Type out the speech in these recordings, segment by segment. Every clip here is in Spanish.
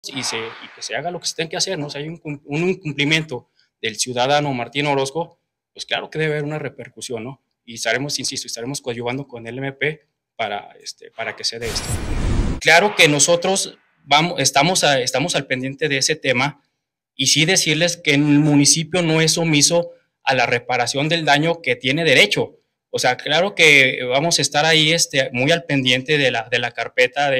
y que se haga lo que se tenga que hacer, ¿no? Si hay un incumplimiento del ciudadano Martín Orozco, pues claro que debe haber una repercusión, ¿no? Y estaremos, insisto, estaremos coadyuvando con el MP para que se dé esto. Claro que nosotros estamos al pendiente de ese tema y sí decirles que el municipio no es omiso a la reparación del daño que tiene derecho. O sea, claro que vamos a estar ahí muy al pendiente de la carpeta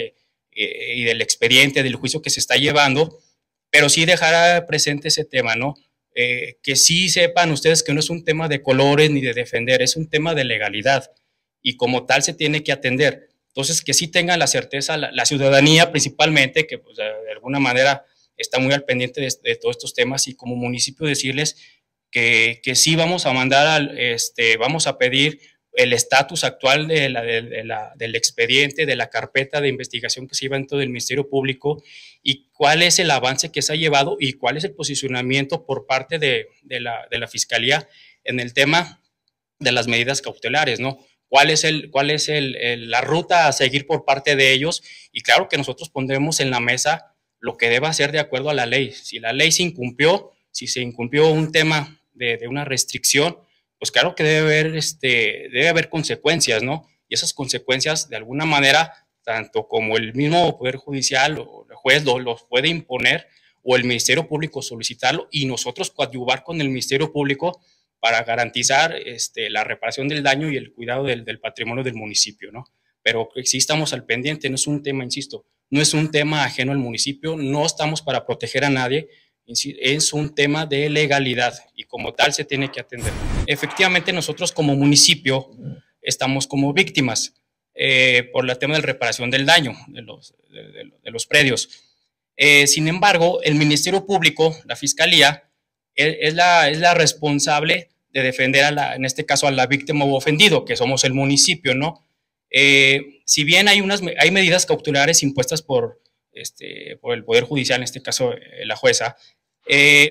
y del expediente, del juicio que se está llevando, pero sí dejar presente ese tema, ¿no? Que sí sepan ustedes que no es un tema de colores ni de defender, es un tema de legalidad y como tal se tiene que atender. Entonces, que sí tengan la certeza, la ciudadanía principalmente, que pues, de alguna manera está muy al pendiente de todos estos temas y como municipio decirles que sí vamos a mandar, vamos a pedir el estatus actual del expediente, de la carpeta de investigación que se lleva dentro del Ministerio Público y cuál es el avance que se ha llevado y cuál es el posicionamiento por parte de la Fiscalía en el tema de las medidas cautelares, ¿no? ¿Cuál es la ruta a seguir por parte de ellos? Y claro que nosotros pondremos en la mesa lo que deba ser de acuerdo a la ley. Si la ley se incumplió, si se incumplió un tema de una restricción, pues claro que debe haber consecuencias, ¿no? Y esas consecuencias, de alguna manera, tanto como el mismo Poder Judicial o el juez los puede imponer, o el Ministerio Público solicitarlo, y nosotros coadyuvar con el Ministerio Público para garantizar la reparación del daño y el cuidado del patrimonio del municipio, ¿no? Pero sí estamos al pendiente, no es un tema, insisto, no es un tema ajeno al municipio, no estamos para proteger a nadie, es un tema de legalidad y como tal se tiene que atender. Efectivamente, nosotros como municipio estamos como víctimas por el tema de la reparación del daño de los predios. Sin embargo, el Ministerio Público, la Fiscalía, es la responsable de defender, en este caso, a la víctima o ofendido, que somos el municipio, ¿no? Si bien hay medidas cautelares impuestas por el Poder Judicial, en este caso la jueza,